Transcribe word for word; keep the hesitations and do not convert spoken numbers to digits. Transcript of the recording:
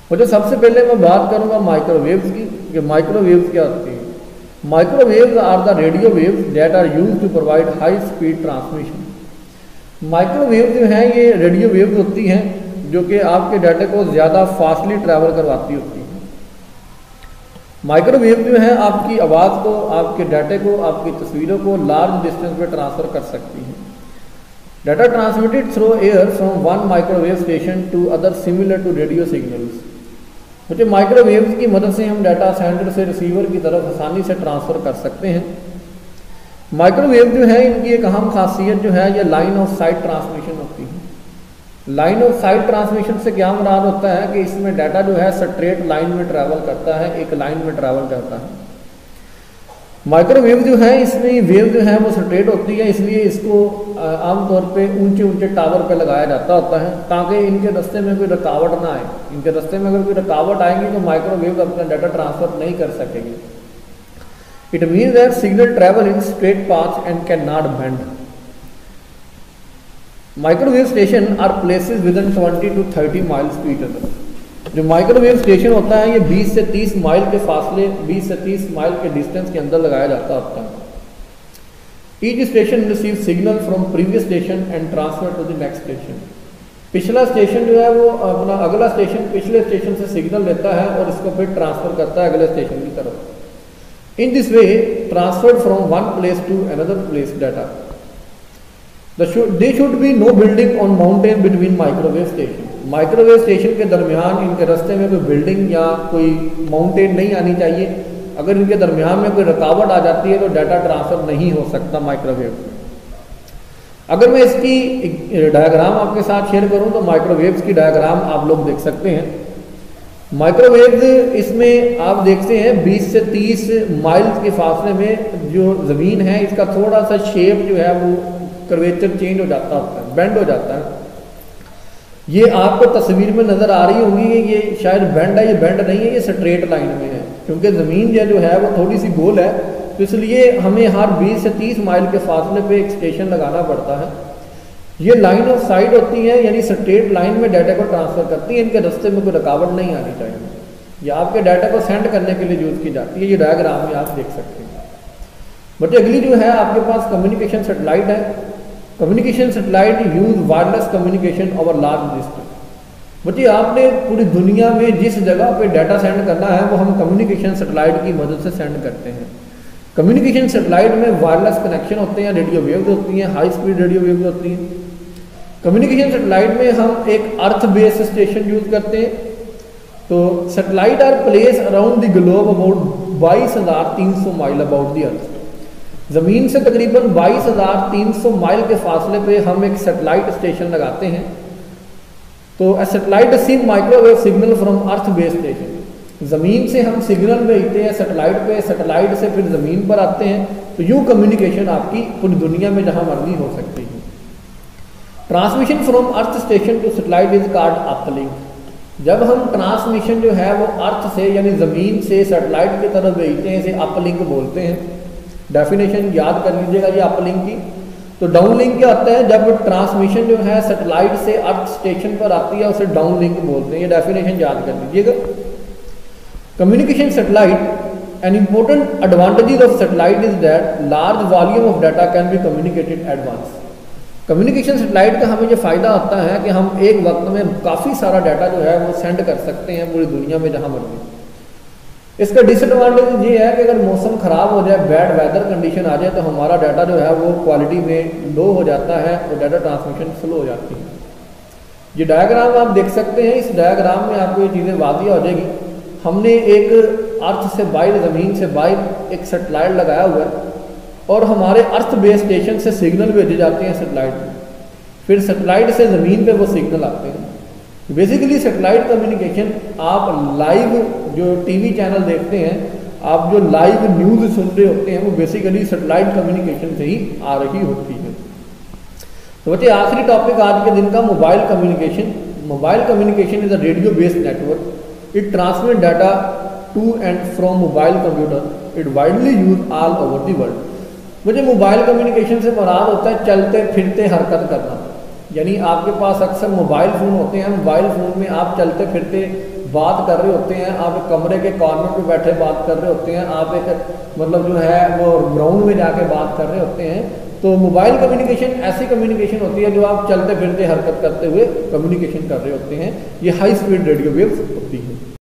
मुझे सबसे पहले मैं बात करूंगा माइक्रोवेव्स की कि माइक्रोवेव्स क्या होती है। Microwaves are the radio waves that are used to provide high speed transmission. Microwave जो हैं ये रेडियो वेव्स होती हैं जो कि आपके डाटा को ज़्यादा फास्टली ट्रैवल करवाती होती हैं। माइक्रोवेव जो है आपकी आवाज़ को, आपके डाटे को, आपकी तस्वीरों को लार्ज डिस्टेंस पे ट्रांसफ़र कर सकती हैं। Data transmitted through air from one microwave station to other similar to radio signals. मुझे माइक्रोवेव्स की मदद से हम डाटा सेंडर से रिसीवर की तरफ आसानी से ट्रांसफ़र कर सकते हैं। माइक्रोवेव जो है इनकी एक अहम खासियत जो है ये लाइन ऑफ साइट ट्रांसमिशन होती है। लाइन ऑफ साइट ट्रांसमिशन से क्या मुराद होता है कि इसमें डाटा जो है स्ट्रेट लाइन में ट्रैवल करता है, एक लाइन में ट्रैवल करता है। माइक्रोवेव जो है इसमें वेव जो है वो स्ट्रेट होती है, इसलिए इसको आमतौर पे ऊंचे ऊंचे टावर पे लगाया जाता होता है ताकि इनके रास्ते में कोई रुकावट ना आए। इनके रास्ते में अगर कोई रुकावट आएंगी तो माइक्रोवेव अपना डाटा ट्रांसफर नहीं कर सकेगी। It means that signal travel in straight path and can not bend. Microwave station are places within twenty to thirty miles to each other. जो माइक्रोवेव स्टेशन होता है ये बीस से तीस माइल के फासले, बीस से तीस माइल के डिस्टेंस के अंदर लगाया जाता होता है। Each station receive signal from previous station and transfer to the next station. पिछला स्टेशन जो है वो अपना अगला स्टेशन पिछले स्टेशन से सिग्नल लेता है और इसको फिर ट्रांसफर करता है अगले स्टेशन की तरफ। In this way transferred from one place to another place data. There should be no building on mountain between microwave station। Microwave station के दरमियान इनके रास्ते में कोई बिल्डिंग या कोई माउंटेन नहीं आनी चाहिए। अगर इनके दरमियान में कोई रुकावट आ जाती है तो डाटा ट्रांसफर नहीं हो सकता माइक्रोवेव में। अगर मैं इसकी डायग्राम आपके साथ शेयर करूं तो माइक्रोवेव्स की डायग्राम आप लोग देख सकते हैं। माइक्रोवेव्स इसमें आप देखते हैं बीस से तीस माइल्स के फासले में जो ज़मीन है इसका थोड़ा सा शेप जो है वो कर्वेचर चेंज हो जाता होता है, बेंड हो जाता है। ये आपको तस्वीर में नज़र आ रही होगी कि ये शायद बेंड है, ये बेंड नहीं है, ये स्ट्रेट लाइन में है क्योंकि ज़मीन जो है वो थोड़ी सी गोल है, तो इसलिए हमें हर बीस से तीस माइल के फासले पे एक स्टेशन लगाना पड़ता है। ये लाइन ऑफ साइट होती है यानी स्ट्रेट लाइन में डाटा को ट्रांसफ़र करती है, इनके रास्ते में कोई रुकावट नहीं आनी चाहिए। ये आपके डाटा को सेंड करने के लिए यूज़ की जाती है। ये डायग्राम में आप देख सकते हैं। बट अगली जो है आपके पास कम्युनिकेशन सेटेलाइट है। Communication satellite use wireless communication over large distance. बच्चे आपने पूरी दुनिया में जिस जगह पे डाटा सेंड करना है वो हम कम्युनिकेशन सेटेलाइट की मदद से सेंड करते हैं। कम्युनिकेशन सेटेलाइट में वायरलेस कनेक्शन होते हैं, रेडियो वेव्स होती हैं, हाई स्पीड रेडियो वेव्स होती हैं। कम्युनिकेशन सेटेलाइट में हम एक अर्थ बेस्ड स्टेशन यूज करते हैं। तो satellite are place around the globe about बाईस हजार तीन सौ माइल अबाउट द अर्थ। ज़मीन से तकरीबन बाईस हजार तीन सौ माइल के फासले पे हम एक सेटेलाइट स्टेशन लगाते हैं। तो satellite receive microwave signal from earth based station. ज़मीन से हम सिग्नल भेजते हैं सेटेलाइट पे, सेटेलाइट से फिर ज़मीन पर आते हैं। तो यूँ कम्युनिकेशन आपकी पूरी दुनिया में जहाँ मर्जी हो सकती है। Transmission from earth station to satellite is called uplink. जब हम ट्रांसमिशन जो है वो अर्थ से यानी ज़मीन से सेटेलाइट की तरफ भेजते हैं, इसे अपलिंक बोलते हैं। डेफिनेशन याद कर लीजिएगा ये अपलिंक की। तो डाउनलिंक क्या होता है, जब ट्रांसमिशन जो है सेटेलाइट से अर्थ स्टेशन पर आती है उसे डाउनलिंक बोलते हैं। ये डेफिनेशन याद कर लीजिएगा। Communication satellite an important advantages of satellite is that large volume of data can be communicated advance. Communication satellite का हमें ये फ़ायदा होता है कि हम एक वक्त में काफ़ी सारा डाटा जो है वो सेंड कर सकते हैं पूरी दुनिया में जहाँ मर्जी। इसका डिसएडवांटेज ये है कि अगर मौसम ख़राब हो जाए, बैड वेदर कंडीशन आ जाए तो हमारा डाटा जो है वो क्वालिटी में लो हो जाता है और डाटा ट्रांसमिशन स्लो हो जाती है। ये डायग्राम आप देख सकते हैं। इस डायग्राम में आपको ये चीज़ें वादिया हो जाएगी। हमने एक अर्थ से बाहर, ज़मीन से बाहर एक सेटेलाइट लगाया हुआ है और हमारे अर्थ बेस स्टेशन से सिग्नल भेजे जाते हैं सेटेलाइट में। फिर सेटेलाइट से ज़मीन पर वो सिग्नल आते हैं। बेसिकली सेटेलाइट कम्युनिकेशन आप लाइव जो टीवी चैनल देखते हैं, आप जो लाइव न्यूज़ सुन रहे होते हैं वो बेसिकली सेटेलाइट कम्युनिकेशन से ही आ रही होती है। तो बच्चे आखिरी टॉपिक आज के दिन का mobile communication. Mobile communication is a radio based network. It transmit data to and from mobile computer. It widely use all over the world. मुझे मोबाइल कम्युनिकेशन से मुराद होता है चलते फिरते हरकत करना। यानी आपके पास अक्सर मोबाइल फ़ोन होते हैं, मोबाइल फ़ोन में आप चलते फिरते बात कर रहे होते हैं, आप एक कमरे के कॉर्नर पे बैठे बात कर रहे होते हैं, आप एक मतलब जो है वो ग्राउंड में जाके बात कर रहे होते हैं। तो मोबाइल कम्युनिकेशन ऐसी कम्युनिकेशन होती है जो आप चलते फिरते हरकत करते हुए कम्युनिकेशन कर रहे होते हैं। ये हाई स्पीड रेडियो वेव्स होती है।